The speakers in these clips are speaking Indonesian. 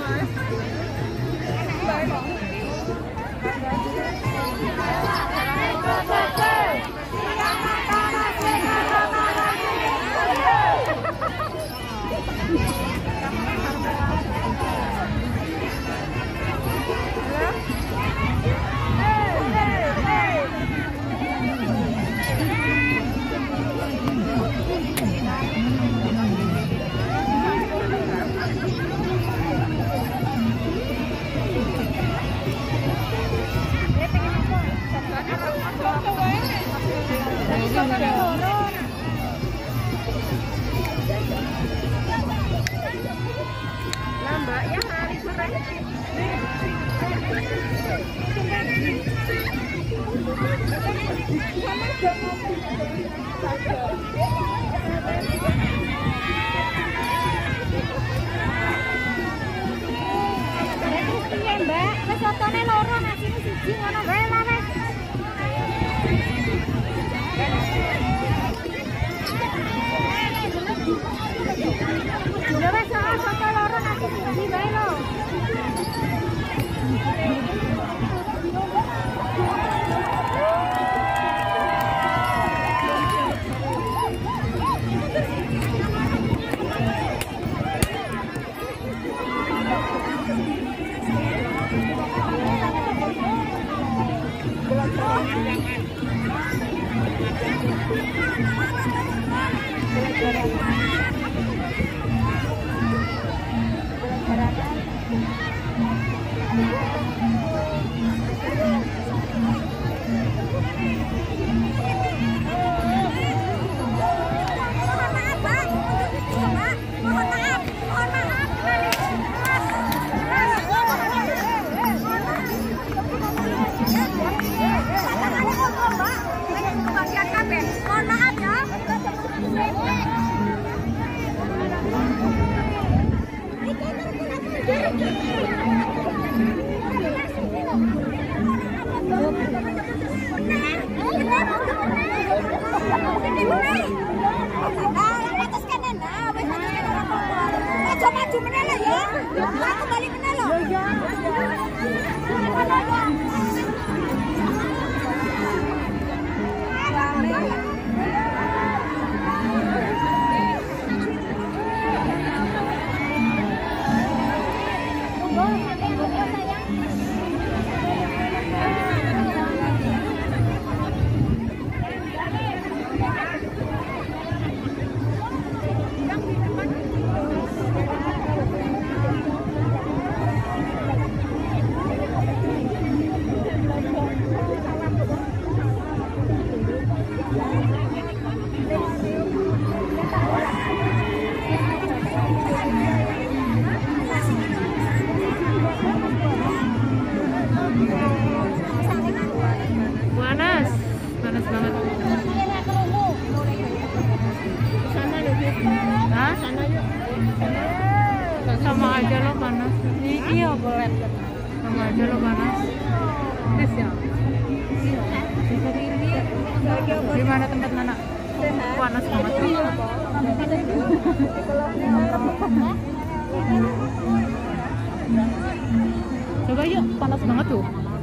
Mbak, wis otone loro nasine siji ngono wae lah wis. Ya wis soto loro nasi siji wae lho. Panas banget. Sana yuk. Hah? Sana yuk. Sama aja lo panas. Iya boleh. Sama aja lo panas. Tes ya. Di mana tempat Nana? Panas banget. Coba yuk, panas banget tuh.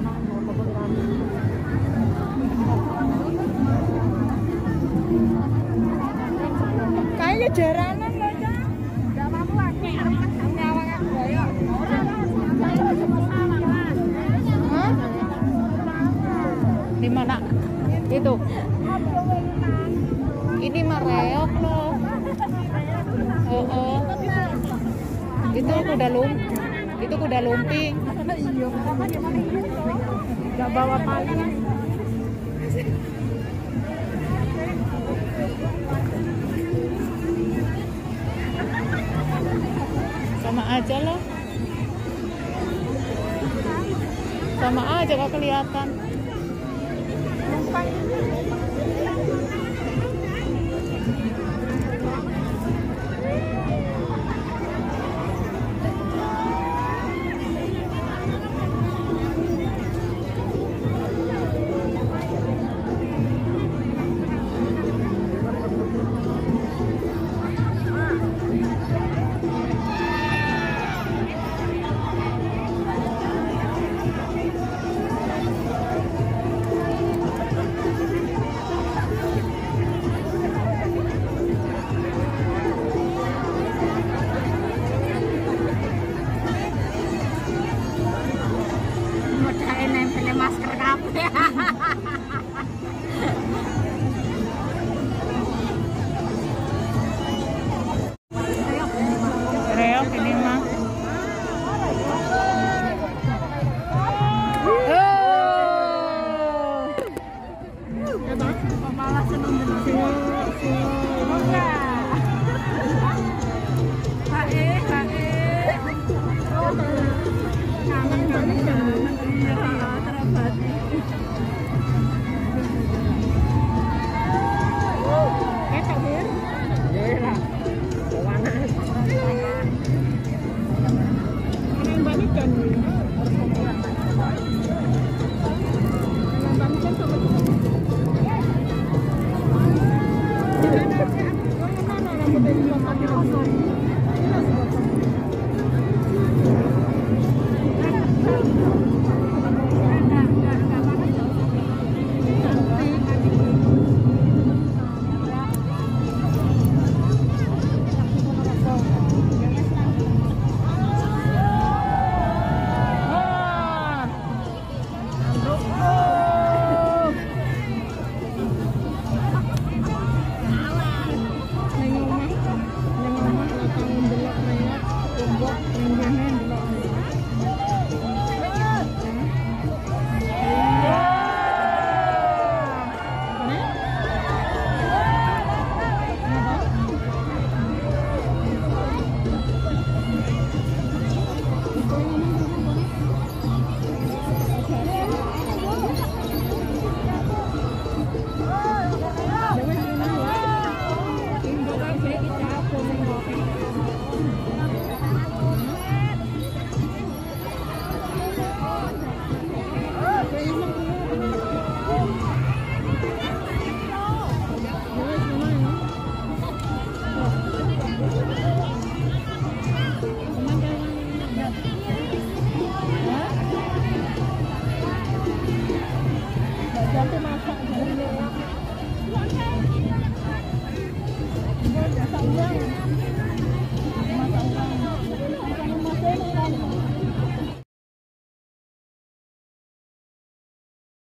Kayaknya jaranan loh, Cak. Enggak apa-apa, nyawangnya budaya. Hah? Di mana? Itu. Ini mah reok loh. Oh. Itu kuda lumping. Iya. Enggak bawa palu. Sama aja loh. Sama aja gak kelihatan. ini mah. Neng omah latang ndelok nengok, neng